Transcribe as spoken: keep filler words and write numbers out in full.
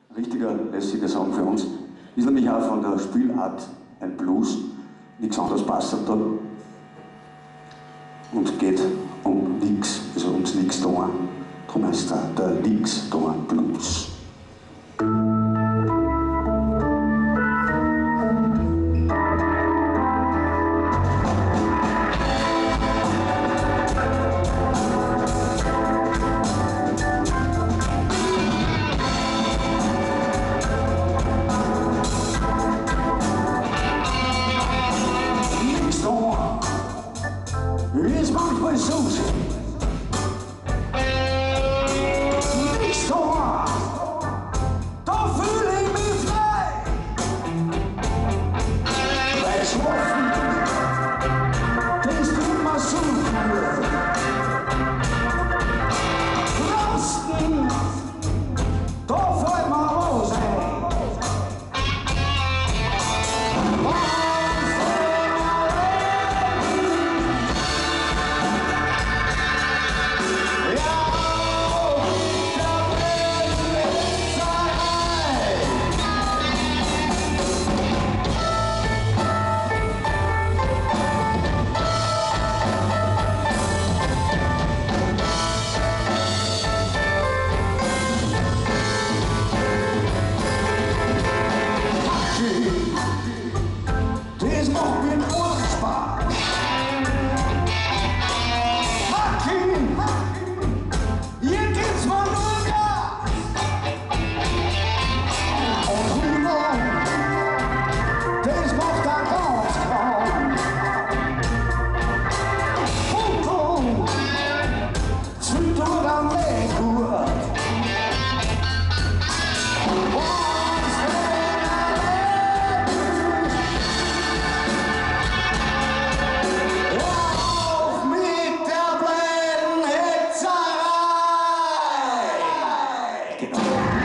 Richtiger lässiger Song für uns. Ist nämlich auch von der Spielart ein Blues. Nichts anderes passt da. Und geht um nichts, also ums Nix tun. Darum heißt er der Nix tun Blues. Ist manchmal so schön. Nichts tun, da fühle ich mich frei. Weil Schlafen, das tut mir so gut. Draußen, da fällt mir was ein. Das macht mir nur Spaß. Hacken, hier gibt's mal nur Gas. Und Humor, das macht er ganz kaum. Foto, sind du dann nicht gut. Get on.